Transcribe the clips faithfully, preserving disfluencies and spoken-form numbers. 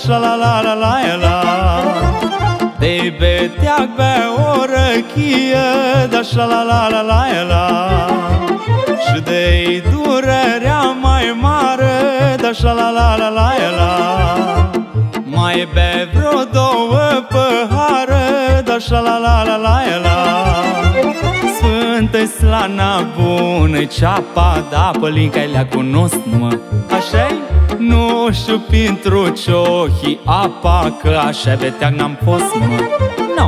așa la la la la la. De-i beteag bea o răchie, de-așa la la la la la. Și de-i durerea mai mare, de-așa la la la la la. Mai bea vreo două păhare, de-așa la la la la la. Sfântă-i slana bună-i ceapa d'apă, Linca-i le-a cunosc, mă. Așa-i? Nu știu pentru ce-ochi apa, că așa beteag n-am fost, mă. No.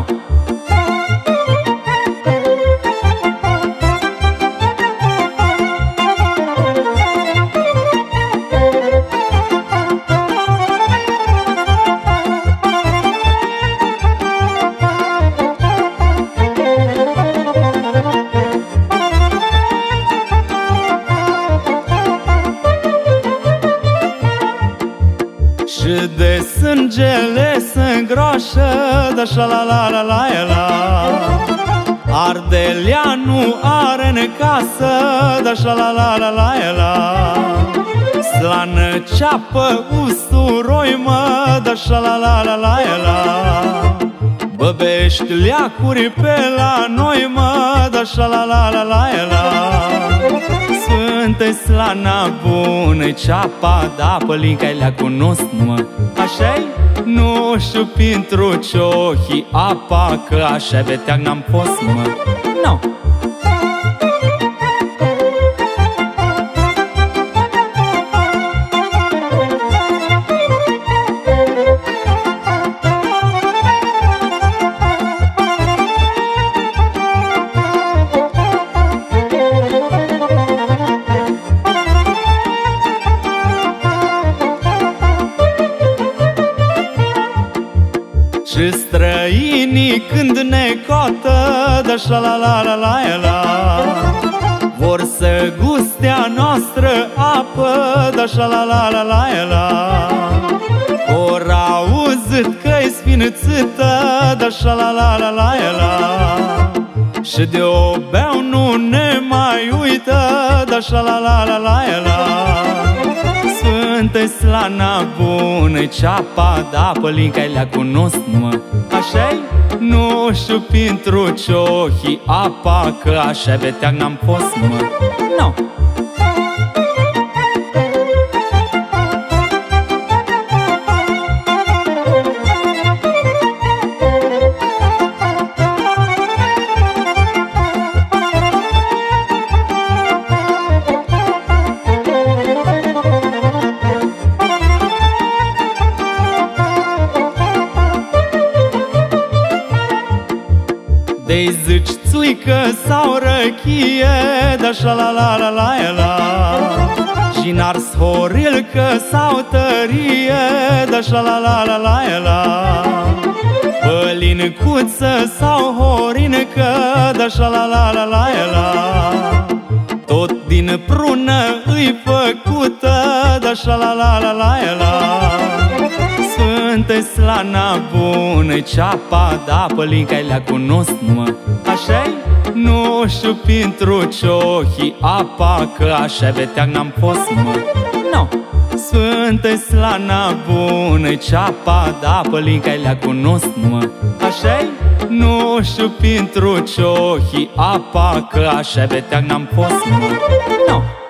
Și de sângele se îngroașă, de-așa la la la la la. Ardelea nu are în casă, de-așa la la la la la. Slană, ceapă, usturoi, mă, de-așa la la la la la. Băbești leacuri pe la noi, mă, de-așa la la la la la. Sfântă-i slana bună-i ceapa d'apă, Linca-i le-a cunosc, mă. Așa-i? Nu știu pentru ce-ochi apa, că așa beteag n-am fost, mă. No. Și străinii când ne cotă, de-așa la la la la la. Vor să gustea noastră apă, de-așa la la la la la. Or auzit că-i sfințită, de-așa la la la la la. Și de-o beau nu ne mai uită, de-așa la la la la la. Sfântă-i slana bună-i ceapa d'apă, Linca-i le-a cunosc, mă. Așa-i? Nu știu pentru ce-ochi apa, că așa beteag n-am fost, mă. No. De-i zici țuică sau răchie, de-așa la la la la la. Și n-ars horilcă sau tărie, de-așa la la la la la. Pălincuță sau horincă, de-așa la la la la la. Tot din prună îi făcută, de-așa la la la la la. Sfântă-i slana bună-i ceapa d'apă, Linca-i le-a cunosc, mă. Așa-i? Nu știu pentru ce-ochi apa, că așa beteag n-am fost, mă. No. Sfântă-i slana bună-i ceapa d'apă, Linca-i le-a cunosc, mă. Așa-i? Nu știu pentru ce-ochi apa, că așa beteag n-am fost, mă. No.